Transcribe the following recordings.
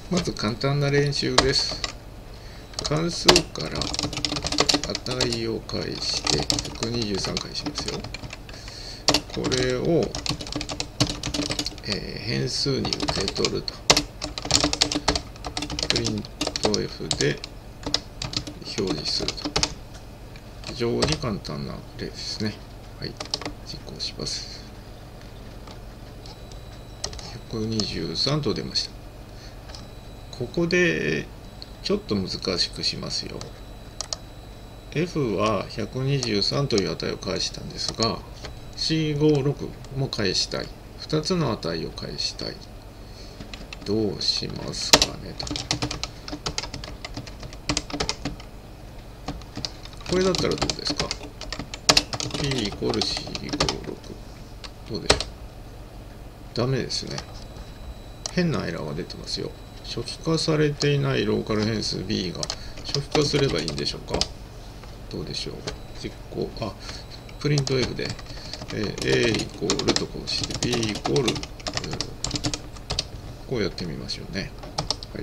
まず簡単な練習です。関数から値を返して123返しますよ。これを、変数に受け取ると。プリント F で表示すると。非常に簡単な例ですね。はい、実行します。123と出ました。ここでちょっと難しくしますよ。F は123という値を返したんですが、456も返したい。2つの値を返したい。どうしますかねと。これだったらどうですか？ P イコール 456。どうでしょう？ダメですね。変なエラーが出てますよ。初期化されていないローカル変数 B が初期化すればいいんでしょうか？どうでしょう？実行、プリント F で、A イコールとこうして B イコール、こうやってみましょうね。はい。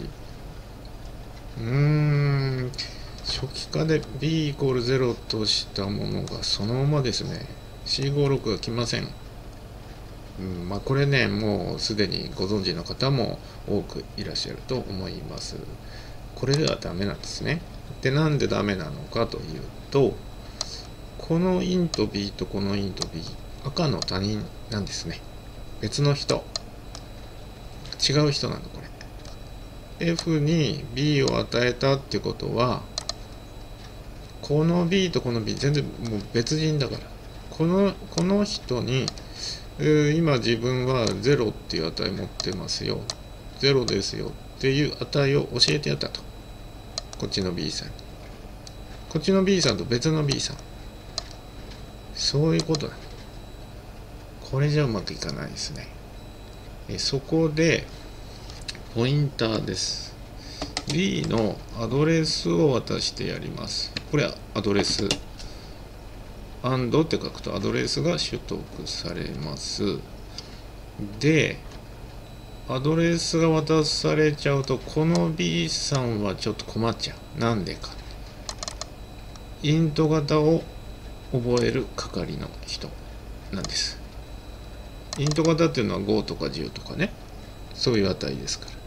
初期化で B イコール0としたものがそのままですね。456が来ません。これね、もうすでにご存知の方も多くいらっしゃると思います。これではダメなんですね。で、なんでダメなのかというと、このイント B とこのイント B、赤の他人なんですね。別の人。違う人なの、これ。F に B を与えたってことは、この B とこの B、全然もう別人だから。この人に、今自分は0っていう値持ってますよ。0ですよっていう値を教えてやったと。こっちの B さんに。こっちの B さんと別の B さん。そういうことだ。これじゃうまくいかないですね。そこで、ポインターです。B のアドレスを渡してやります。これはアドレス。&って書くとアドレスが取得されます。で、アドレスが渡されちゃうと、この B さんはちょっと困っちゃう。なんでか。イント型を覚える係の人なんです。イント型っていうのは5とか10とかね、そういう値ですから。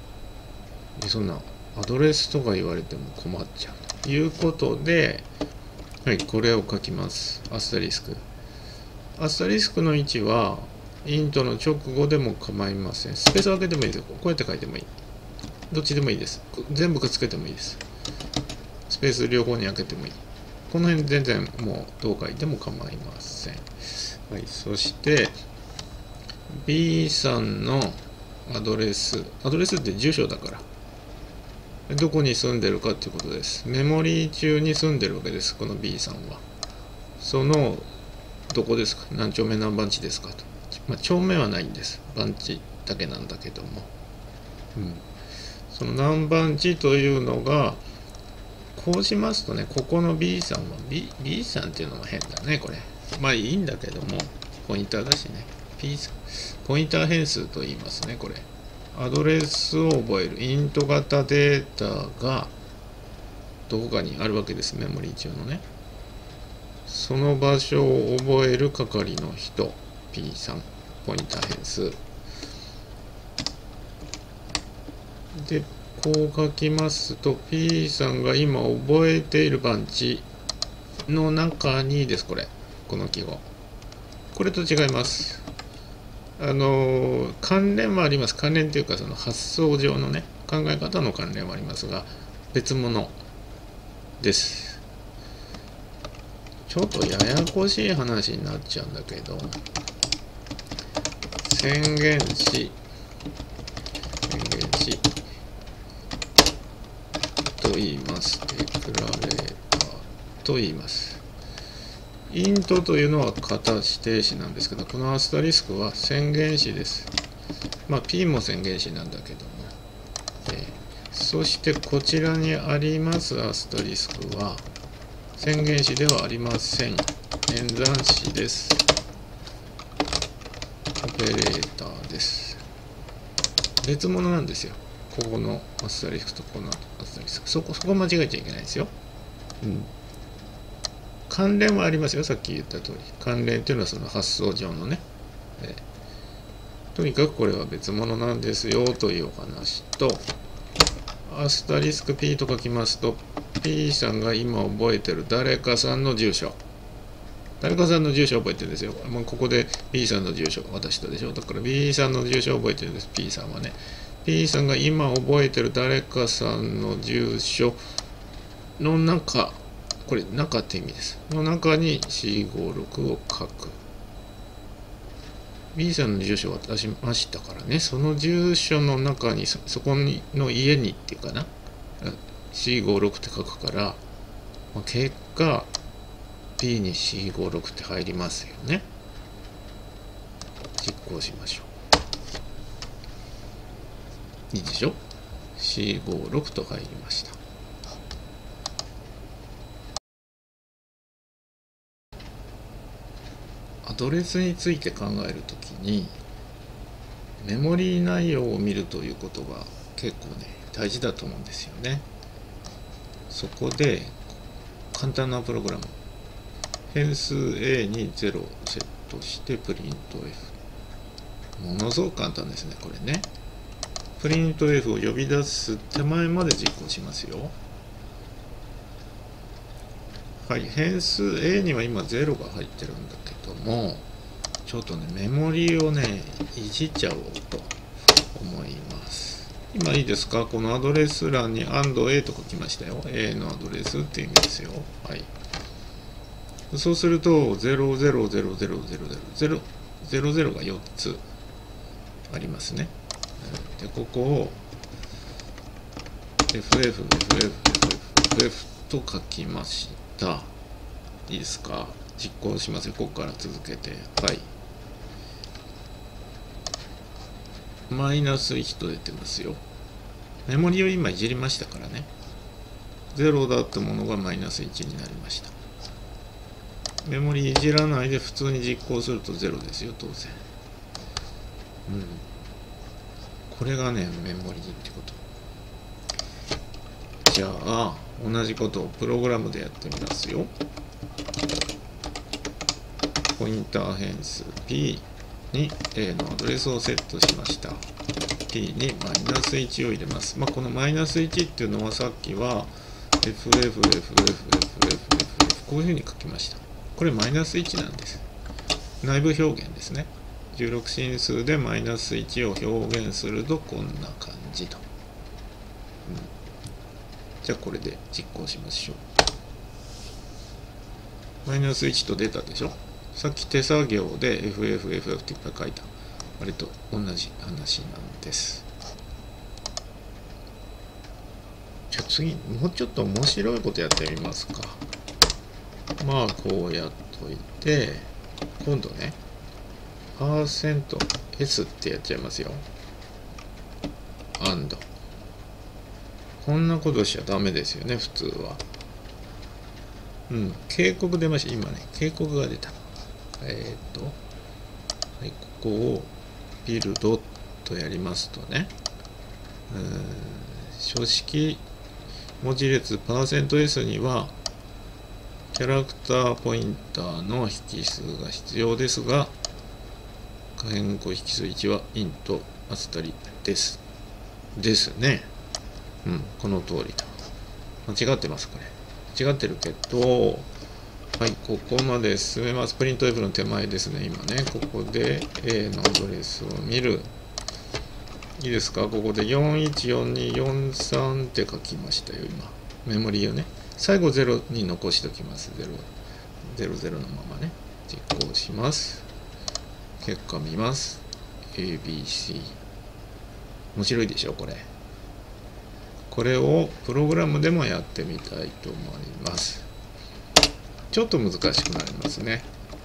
でそんなアドレスとか言われても困っちゃうということで、はい、これを書きます。アスタリスク。アスタリスクの位置は、イントの直後でも構いません。スペース分けてもいいですよ。こうやって書いてもいい。どっちでもいいです。全部くっつけてもいいです。スペース両方に開けてもいい。この辺全然もうどう書いても構いません。はい、そして、B さんのアドレスって住所だから。どこに住んでるかっていうことです。メモリー中に住んでるわけです、この B さんは。その、どこですか？何丁目何番地ですかと。丁目はないんです。番地だけなんだけども。その何番地というのが、こうしますとね、ここの B さんは B さんっていうのも変だね、これ。まあいいんだけども、ポインターだしね。P さん。ポインター変数と言いますね、これ。アドレスを覚える。イント型データがどこかにあるわけです、メモリー中のね。その場所を覚える係の人、P さん。ポインター変数。で、こう書きますと、P さんが今覚えている番地の中にです、この記号。これと違います。関連はあります。関連というか、その発想上のね、考え方の関連はありますが、別物です。ちょっとややこしい話になっちゃうんだけど、宣言子と言います。デクラレーターと言います。イントというのは型指定子なんですけど、このアスタリスクは宣言子です。P も宣言子なんだけども。そしてこちらにありますアスタリスクは宣言子ではありません。演算子です。オペレーターです。別物なんですよ。 ここのアスタリスクとこのアスタリスク、そこ間違えちゃいけないですよ。関連はありますよ。さっき言った通り関連というのはその発想上のね、とにかくこれは別物なんですよというお話と、アスタリスク P と書きますと P さんが今覚えてる誰かさんの住所、誰かさんの住所を覚えてるんですよ。もうここで B さんの住所渡したでしょ。だから B さんの住所を覚えてるんです。 P さんはね、 P さんが今覚えてる誰かさんの住所の中、これ中って意味です、の中に 456 を書く。 B さんの住所を渡しましたからね、その住所の中に そこの家にっていうかな、456って書くから、結果 P に456って入りますよね。実行しましょう。いいでしょ。456と入りました。アドレスについて考えるときにメモリー内容を見るということが結構ね大事だと思うんですよね。そこで簡単なプログラム、変数 A に0をセットしてプリント F、 ものすごく簡単ですね。これね、プリント F を呼び出す手前まで実行しますよ。はい、変数 A には今0が入ってるんだけども、ちょっとねメモリをねいじっちゃおうと思います。今いいですか。このアドレス欄に &A と書きましたよ。 A のアドレスっていう意味ですよ。はい、そうすると0000000が4つありますね。でここを FF と書きました。いいですか。実行しますよ。ここから続けて、はい、マイナス1と出てますよ。メモリを今いじりましたからね。0だったものがマイナス1になりました。メモリいじらないで普通に実行すると0ですよ、当然。これがねメモリってこと。じゃあ同じことをプログラムでやってみますよ。ポインター変数 P に A のアドレスをセットしました。P にマイナス1を入れます。このマイナス1っていうのはさっきは FFFFFFF こういうふうに書きました。これマイナス1なんです。内部表現ですね。16進数でマイナス1を表現するとこんな感じと。じゃあこれで実行しましょう。マイナス1と出たでしょ。さっき手作業で FFFF っていっぱい書いた。あれと同じ話なんです。じゃあ次、もうちょっと面白いことやってみますか。こうやっといて、今度ね、%S ってやっちゃいますよ。AND。こんなことしちゃダメですよね、普通は。警告出ました。今ね、警告が出た。はい、ここをビルドとやりますとね、書式文字列 %S にはキャラクターポインターの引数が必要ですが、可変更引数1はイントアスタリですね。この通りだ。間違ってます。これ間違ってるけど、はい、ここまで進めます。プリント F の手前ですね。今ね、ここで A のアドレスを見る。いいですか。ここで414243って書きましたよ。今メモリーをね、最後0に残しておきます。00のままね、実行します。結果見ます。 ABC。 面白いでしょこれ。これをプログラムでもやってみたいと思います。ちょっと難しくなりますね。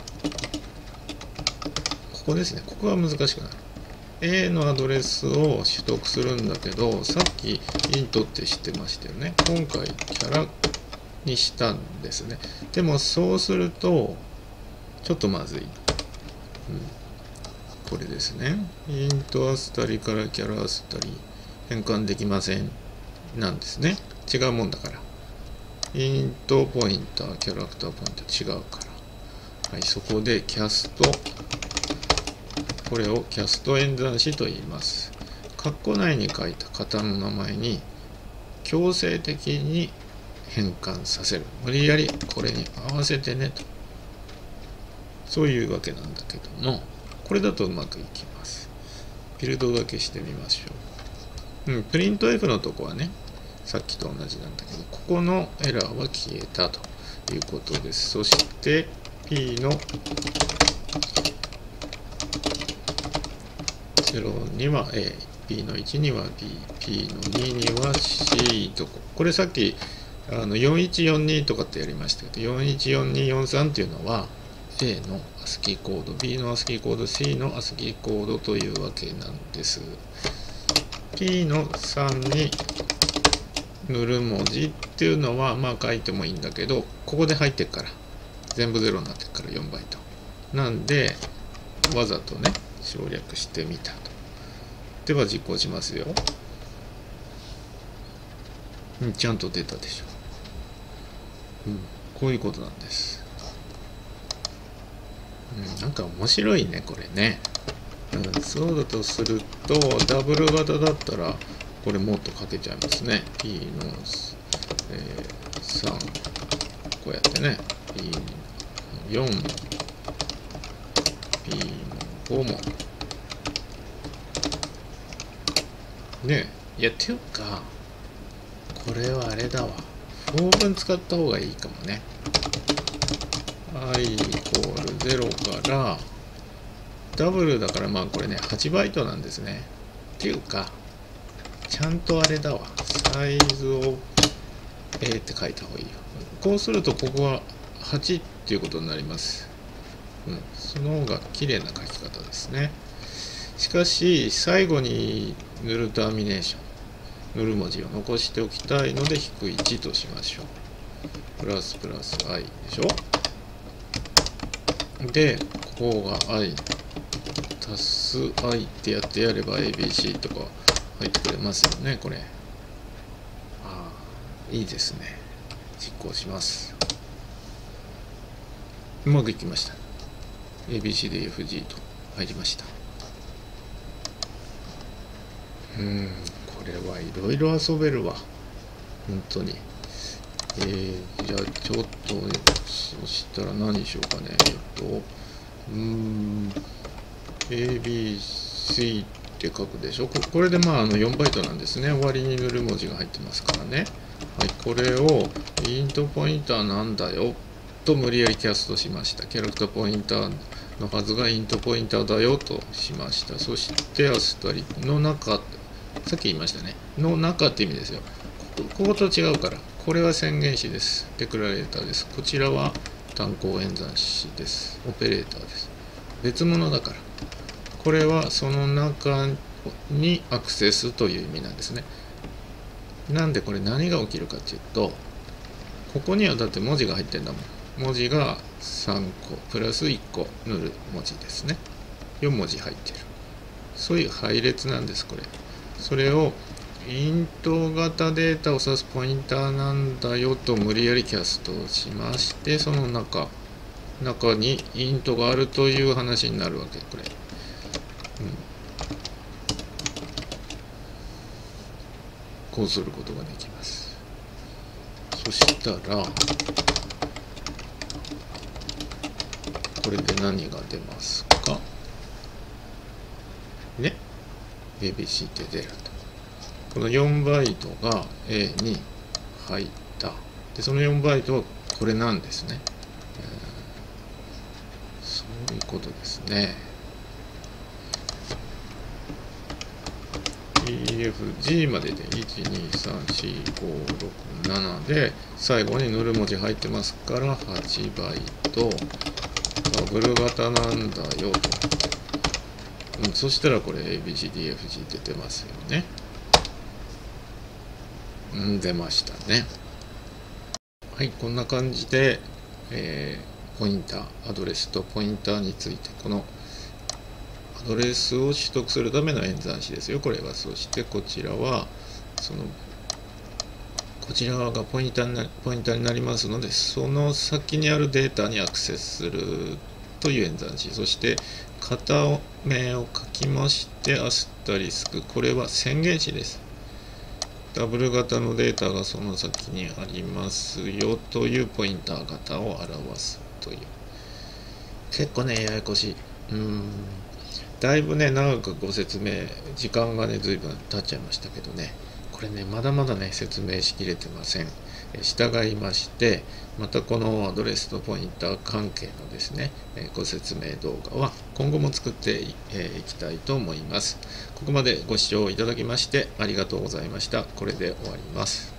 ここですね。ここが難しくなる。A のアドレスを取得するんだけど、さっきイントって知ってましたよね。今回キャラにしたんですね。でもそうするとちょっとまずい。これですね。イントアスタリからキャラアスタリ、 変換できませんなんですね。違うもんだから。イントポインター、キャラクターポインター違うから。はい、そこでキャスト、これをキャスト演算子と言います。括弧内に書いた型の名前に強制的に変換させる。無理やりこれに合わせてねと。そういうわけなんだけども、これだとうまくいきます。ビルドだけしてみましょう。プリント F のとこはね、さっきと同じなんだけど、ここのエラーは消えたということです。そして P の0には A、P の1には B、P の2には C とこれさっき4142とかってやりましたけど、414243っていうのは A の ASCII コード、B の ASCII コード、C の ASCII コードというわけなんです。P の3に塗る文字っていうのはまあ書いてもいいんだけど、ここで入ってるから全部0になってるから4バイトなんで、わざとね省略してみたと。では実行しますよ。ちゃんと出たでしょ。こういうことなんです。なんか面白いねこれね。そうだとするとダブル型だったらこれもっとかけちゃいますね。P の、3こうやってね P の4 P の5もね。いやっていうかこれはあれだわ、4分使った方がいいかもね。i イコール0からダブルだから、まあこれね8バイトなんですね。っていうかちゃんとあれだわ、サイズを A って書いた方がいいよ。こうするとここは8っていうことになります。その方が綺麗な書き方ですね。しかし最後に塗るターミネーション、塗る文字を残しておきたいので引く1としましょう。プラスプラス i でしょ。でここが i 足す i ってやってやれば ABC とか入ってくれますよね。これいいですね。実行します。うまくいきました。 ABCDFG と入りました。これはいろいろ遊べるわ本当に。じゃあちょっとそしたら何にしようかね。ABC って書くでしょ。これでまあ4バイトなんですね。終わりに塗る文字が入ってますからね。はい、これをイントポインターなんだよと無理やりキャストしました。キャラクターポインターのはずがイントポインターだよとしました。そしてアスタリの中、さっき言いましたね、の中って意味ですよ。ここと違うから、これは宣言詞です。デクラレーターです。こちらは単項演算子です。オペレーターです。別物だから。これはその中にアクセスという意味なんですね。なんでこれ何が起きるかっていうと、ここにはだって文字が入ってんだもん。文字が3個プラス1個塗る文字ですね。4文字入ってる。そういう配列なんですこれ。それをイント型データを指すポインターなんだよと無理やりキャストをしまして、その中にイントがあるという話になるわけこれ。こうすることができます。そしたらこれで何が出ますかね。 ABC って出ると、この4バイトが A に入った。でその4バイトはこれなんですね。そういうことですね。EFG までで1234567で最後に塗る文字入ってますから8バイトダブル型なんだよと。そしたらこれ ABCDFG 出てますよね。出ましたね。はい、こんな感じで、ポインター、アドレスとポインターについて、このアドレスを取得するための演算子ですよ、これは。そしてこちらはこちら側がポインターになりますので、その先にあるデータにアクセスするという演算子。そして型名を書きまして、アスタリスク、これは宣言子です。ダブル型のデータがその先にありますよというポインター型を表すという。結構ね、ややこしい。だいぶね、長くご説明、時間がね、随分経っちゃいましたけどね、これね、まだまだね、説明しきれてません。従いまして、またこのアドレスとポインター関係のですね、ご説明動画は今後も作っていきたいと思います。ここまでご視聴いただきましてありがとうございました。これで終わります。